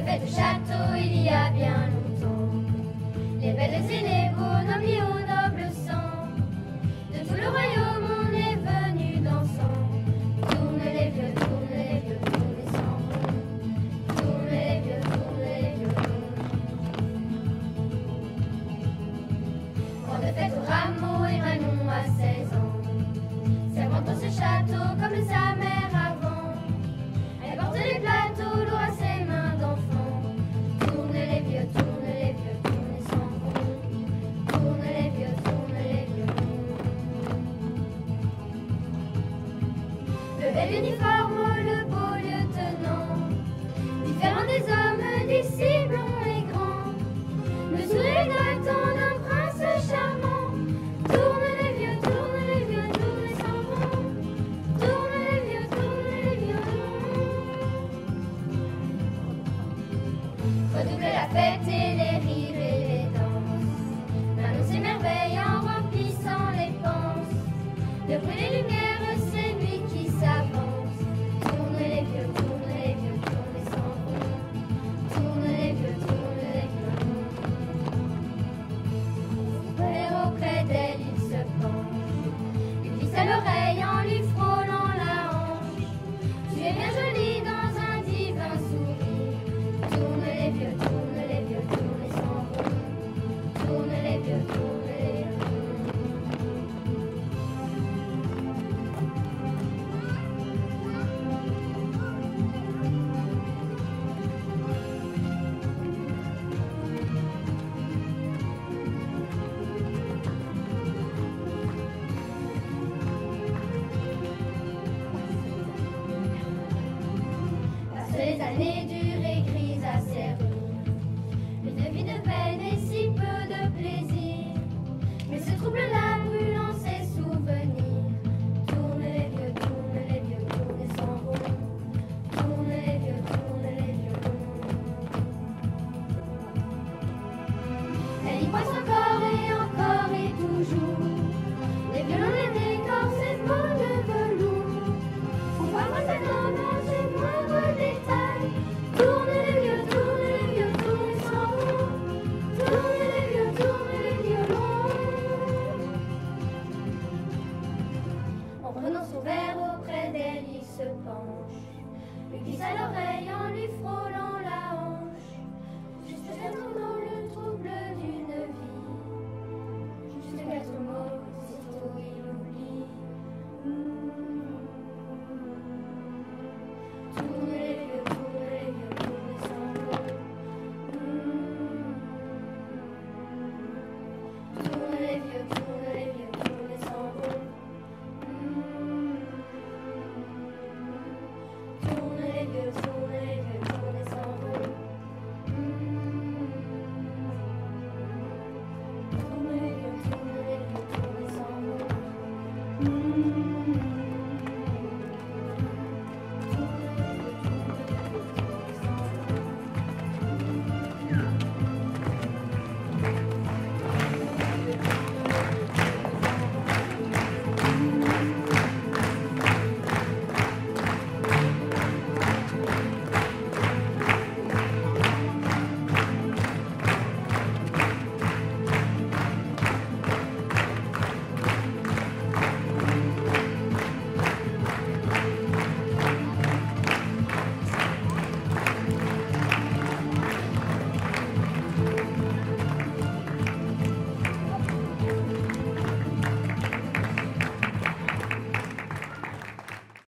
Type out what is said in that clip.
fête au château il y a bien longtemps. Les belles et les beaux, nobles au noble sang, de tout le royaume on est venu dansant. Tourne les vieux, tourne les vieux, tourne les sambons. Tourne les vieux, tourne les violons. Grande fête au rameau et Manon à 16 ans, servant dans ce château comme sa mère avant. Elle porte les plateaux lourds à ses mains d'enfant. Tourne les vieux, tourne les vieux, tourne les sambons. Tourne les vieux, tourne les violons. Le bel uniforme, le beau lieutenant, différent des hommes d'ici blonds et grands, le sourire éclatant d'un prince charmant. Tourne les vieux, tourne les vieux, tourne les sambons. Tourne les vieux, tourne les violons. Redouble la fête et les rires et les danses. Manon s'émerveille en remplissant les panses. Le bruit des lumières, c'est lui qui s'avance. Tourne les vieux, tourne les vieux, tourne les sambons. Tourne les vieux, tourne les violons. Et auprès d'elle, il se penche, lui glisse à l'oreille en lui frôlant la hanche. Tu es bien jolie dans un divin sourire. Tourne les vieux, tourne les vieux, tourne les sambons. Tourne les vieux, tourne les violons. Passent les années dures et grises à servir, une vie de peine et si peu de plaisir. Mais ce trouble-là brûlant ses souvenirs. Tourne les vieux, tourne les vieux, tourne les sambons. Tourne les vieux, tourne les violons. Elle y croise encore et toujours. Les violons, les décors, ces mots de velours. On voit moi sa dans ses moindres détails. Tourne les vieux, tourne les vieux, tourne les sambons. Tourne les vieux, tourne les violons. En prenant son verre auprès d'elle, il se penche, lui glisse à l'oreille en lui frôlant la hanche. Juste quatre mots, le trouble d'une vie. Juste quatre mots, sitôt il oublie. Tourne